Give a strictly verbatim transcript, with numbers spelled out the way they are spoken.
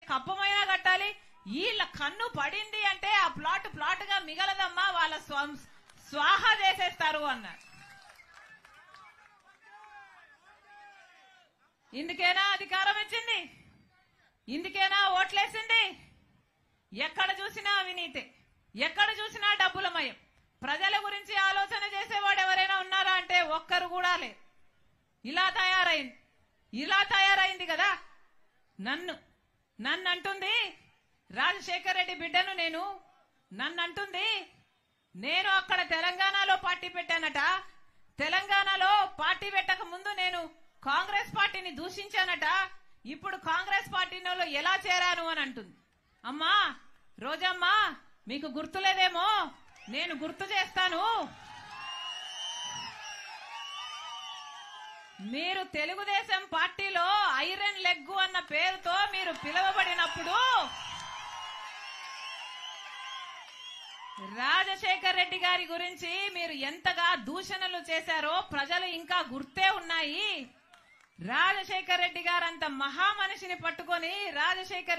కప్పమైనా కట్టాలి, వీళ్ళ కన్ను పడింది అంటే ఆ ప్లాట్ ప్లాట్ గా మిగలదమ్మా, వాళ్ళ స్వాహ చేసేస్తారు అన్నారు. ఇందుకేనా అధికారం ఇచ్చింది? ఇందుకేనా ఓట్లేసింది? ఎక్కడ చూసినా అవినీతి, ఎక్కడ చూసినా డబ్బులమయం. ప్రజల గురించి ఆలోచన చేసేవాడు ఎవరైనా ఉన్నారా అంటే ఒక్కరు కూడా లేదు. ఇలా తయారైంది, ఇలా తయారైంది కదా. నన్ను నన్ను అంటుంది రాజశేఖర్ రెడ్డి బిడ్డను, నేను నన్ను అంటుంది నేను అక్కడ తెలంగాణలో పార్టీ పెట్టానట, తెలంగాణలో పార్టీ పెట్టక ముందు నేను కాంగ్రెస్ పార్టీని దూషించానట, ఇప్పుడు కాంగ్రెస్ పార్టీలో ఎలా చేరాను అని అంటుంది. అమ్మా రోజమ్మా, మీకు గుర్తులేదేమో, నేను గుర్తు చేస్తాను. మీరు తెలుగుదేశం పార్టీలో ఐరన్ లెగ్ అన్న పేరుతో మీరు పిలువబడినప్పుడు రాజశేఖర్ రెడ్డి గారి గురించి మీరు ఎంతగా దూషణలు చేశారో ప్రజలు ఇంకా గుర్తే ఉన్నాయి. రాజశేఖర్ రెడ్డి గారు అంత మహామనిషిని పట్టుకొని రాజశేఖర్